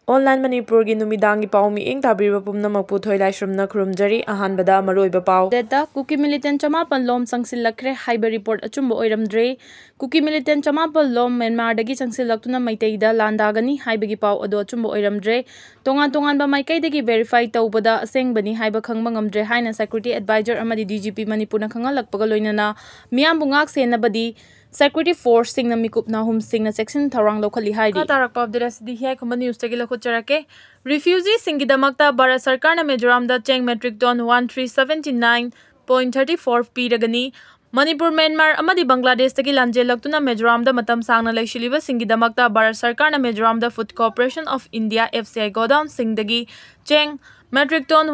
Online Manipuri Numidangi Pau mi ing tabiba pumnamak puthoi laisrumna khurumjari ahanbada maroiba pau. Data Kuki Millitant Chamapan Lom Changlakhi Haibadu report achumba oiramdre. Kuki Millitant Chamapan Lom Myanmar dagi changsillaktuna maitaida landagani haibagi pau ado achumba oiramdre. Tongan ba maikaidagi verify tawbada asengbani haiba khangba ngamdre haina security advisor amadi DGP Manipur na khangalakpaga loinana miyam bungak senabadi Security Force sing na mikup na hum sing na section tharang lokhali haidi tarak pab dira sidi hai khama news tagi lakhu charake refugees sing gidamakta Bharat Sarkar na Mizoram da cheng metric ton 1379.34 piragani Manipur Myanmar amadi Bangladesh tagi lanjelaktuna Mizoram da matam sangna laishiliba sing gidamakta Bharat Sarkar na Mizoram da Food Corporation of India FCI godown sing dagi cheng metric ton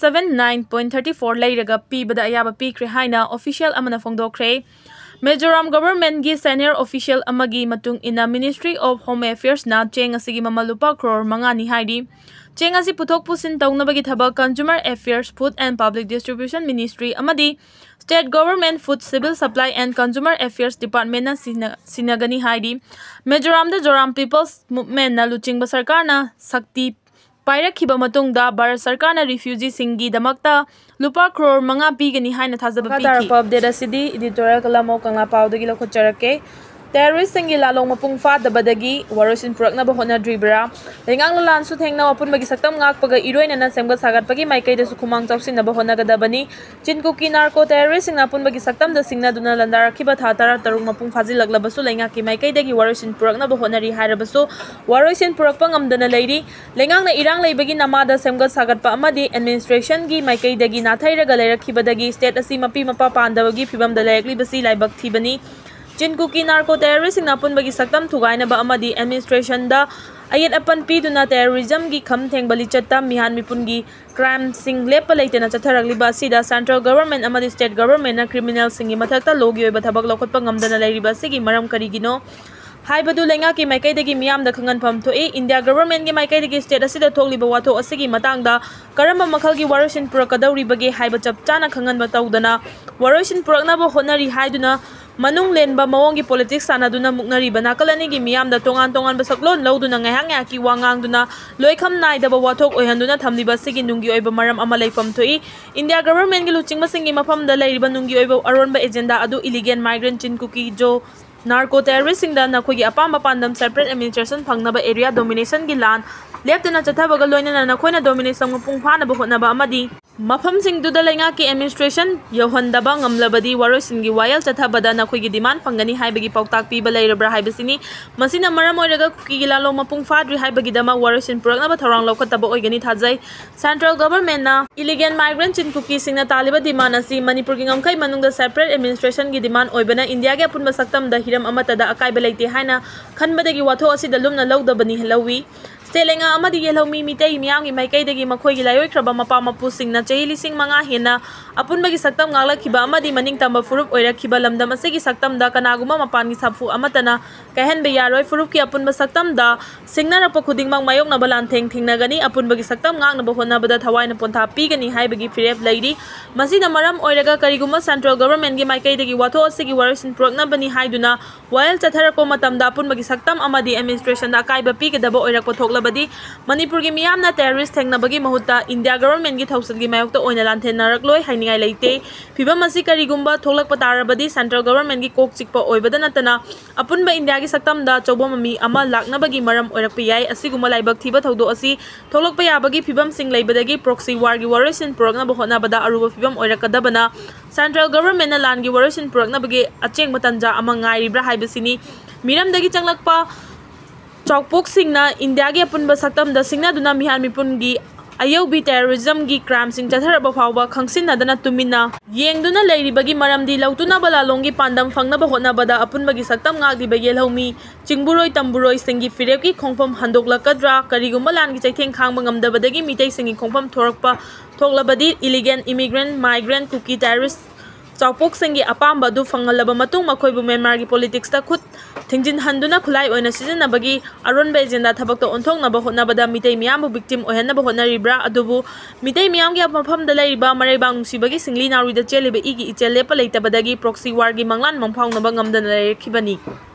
1379.34 leiraga pibada ayaba pikre haina official amana phongdokre Mizoram government gi senior official amagi matung ina Ministry of Home Affairs na cheng asigi mamalupa crore mangani haidi cheng asi puthok pusin tawnabagi thaba Consumer Affairs Food and Public Distribution Ministry amadi State Government Food Civil Supply and Consumer Affairs Department na sinagani haidi Mizoram da Zoram People's Movement na luchingba sarkar na sakti Pairakhiba matungda Bharat Sarkar na refugee singi damakta lupa crore manga pigani haina thajaba piki tarapab deda sidi editorial kalamo kangla pawdagi lokocharake terrorist singi lalong mapung fa dabadagi warosin purakna ba hona dribra lengang lan su thengna apun magi saktam ngak paga iroina na semga sagat pagi maikai da su khumang chawsin na ba hona gadabani Kuki narco terrorist sing apun magi saktam da singna duna landar khiba thatara tarung mapung faji lagla basu lenga ki maikai dagi warosin purakna ba hona ri haira basu warosin purakpa ngamdana leiri lengang na irang leibagi namada semga sagat pa amadi administration gi maikai dagi nathai raga lerakhiba dagi state asi mapi mapa pandabagi phibam da lekli basi laibak thibani Kuki narco terrorist sing napun bagi saktam thugaina ba amadi administration da ayat apan piduna terrorism gi kham thengbali chatta mihan mipungi crime sing lepa leitena chatharagli ba sida central government amadi state government na criminal singi mathakta logi oiba thabak lokhotpa ngamdana leiri ba sigi maram karigino Haibadu lenga ki maikai dagi miyam da khangan pham thoi India government gi maikai dagi state asida thokliba watho asigi matangda karamba makhalgi warosin purakadauri bagi haiba chapchana khangan ba tawdana warosin purakna ba honari haiduna Manung lenba mawongi politics sanaduna muknari banakalani gi miyam da tongan ba saklon lawduna ngaihang ya ki wangang duna loikham nai da ba wathok oihanduna thamliba sigi nungi oiba maram ama leifam thoi India government gi luchingma singi mafam da leiriba nungi oiba aronba agenda adu illegal migrant Kuki jo narco terrorist sing da nakhoi gi apamba pandam separate administration phangnaba area domination gi lan leptana chathabaga loinana nakhoina domination ngapung phana ba hotna ba amadi Mafam sing duda lenga ki administration yohandaba ngamlabadi warosin gi wayal chathabada nakhoi gi demand phangani haibagi pautak piba leirabra haibasini masina maram oiraga Kuki gilalo mapung fadri haibagi dama warosin purakna ba tharang lokhataba oigani thajai central government na illegal migrant Kuki singna taliba demand asi Manipur gi ngamkai manungda separate administration gi demand oibana India ge apun masaktam da hiram amatada akai beleite haina khanbadagi watho asi dalumna lawdabani helawi Stelenga amadi yelhomi mitei miyangi maikai dagi makhoi gi layoi khraba mapa mapu singna chehili sing manga hena apun bagi saktam ngala khiba amadi maning tamba furup oira khiba lamdam asegi saktam da kanaguma mapan gi sapu amatana kahen be yaroi furup ki apun ba saktam da singna rapa khuding mang mayok na balan thengna gani apun bagi saktam ngak na bahona bada thawai na pontha pi gani hai bagi firep leiri masina maram oiraga kariguma central government gi maikai dagi watho asegi warasin progna bani haiduna while chathara ko matam da apun bagi saktam amadi administration da kai ba pi ge daba oirak pothok badi Manipur gi miyam na terrorist thengna bagi mahutta India government gi thausil gi mayok to oina lanthen narak loi hainingai leite phibam asi karigumba tholak patara badi central government gi kok chikpa oibada natana apun ba India gi saktam da chobomami ama lakna bagi maram oirak pi yai asiguma laibak thiba thodo asi tholok pa yabagi phibam sing leibadagi proxy war gi warosin progna bahona bada aruba phibam oirak kadabana central government na lan gi warosin progna bagi acheng batanja ama ngai ribra haibasini miram dagi changlakpa Chokpok singna India ge apun ba saktam da singna duna mihan mipun gi ayobi terrorism gi crime sing chatharaba phawba khangsin nadana tumina yengduna leiribagi maramdi lautuna balalong gi pandam phangna ba hotna bada apun bagi saktam ngak di ba yelhomi chingburoi tamburoi singi firep gi khongpam handoklakadra karigumba lan gi chaitheng khangba ngamdabadagi mitei singi khongpam thorakpa thoklabadi illegal immigrant migrant Kuki terrorist Chokpok singi apamba du fangalaba matung makhoi bu Myanmar gi politics ta khut thingjin handuna khulai oina season bagi aron be agenda thabak to onthong na ba hotna bada mitei miyam bu victim ohenna ba hotna ribra adubu mitei miyam gi mafam da leiriba marai bang nusi bagi singli nauri da chelibe igi ichel lepa leita badagi proxy war gi manglan mangphau na ba ngamdan le khibani